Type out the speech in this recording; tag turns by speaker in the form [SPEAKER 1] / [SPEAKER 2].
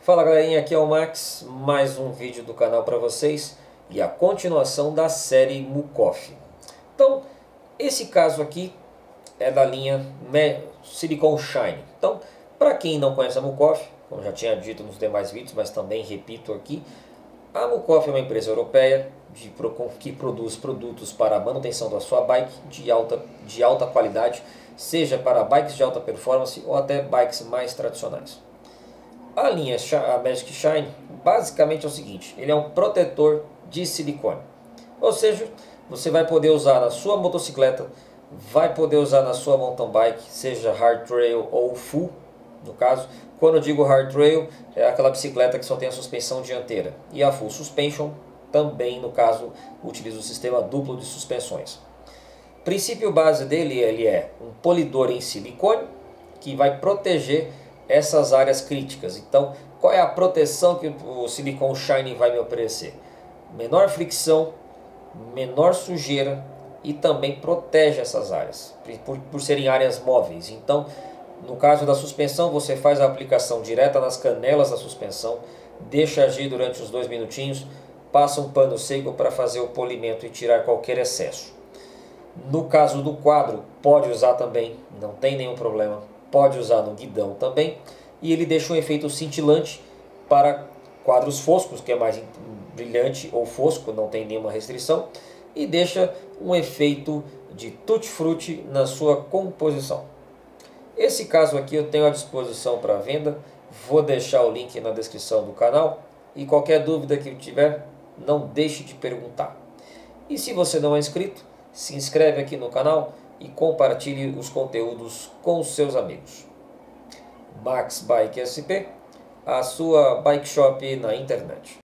[SPEAKER 1] Fala galerinha, aqui é o Max, mais um vídeo do canal para vocês e a continuação da série Mucoff. Então, esse caso aqui é da linha Silicon Shine. Então, para quem não conhece a Mucoff, como já tinha dito nos demais vídeos, mas também repito aqui, a Mucoff é uma empresa europeia que produz produtos para a manutenção da sua bike de alta qualidade, seja para bikes de alta performance ou até bikes mais tradicionais. A linha a Magic Shine basicamente é o seguinte, ele é um protetor de silicone. Ou seja, você vai poder usar na sua motocicleta, vai poder usar na sua mountain bike, seja hard trail ou full, no caso. Quando eu digo hard trail, é aquela bicicleta que só tem a suspensão dianteira. E a full suspension também, no caso, utiliza o sistema duplo de suspensões. O princípio base dele ele é um polidor em silicone que vai proteger essas áreas críticas. Então, qual é a proteção que o Silicon Shine vai me oferecer? Menor fricção, menor sujeira e também protege essas áreas, por serem áreas móveis. Então, no caso da suspensão, você faz a aplicação direta nas canelas da suspensão, deixa agir durante os 2 minutinhos, passa um pano seco para fazer o polimento e tirar qualquer excesso. No caso do quadro, pode usar também, não tem nenhum problema. Pode usar no guidão também, e ele deixa um efeito cintilante para quadros foscos, que é mais brilhante ou fosco, não tem nenhuma restrição, e deixa um efeito de tutti-frutti na sua composição. Esse caso aqui eu tenho à disposição para venda, vou deixar o link na descrição do canal, e qualquer dúvida que tiver, não deixe de perguntar. E se você não é inscrito, se inscreve aqui no canal e compartilhe os conteúdos com os seus amigos. Max Bike SP, a sua bike shop na internet.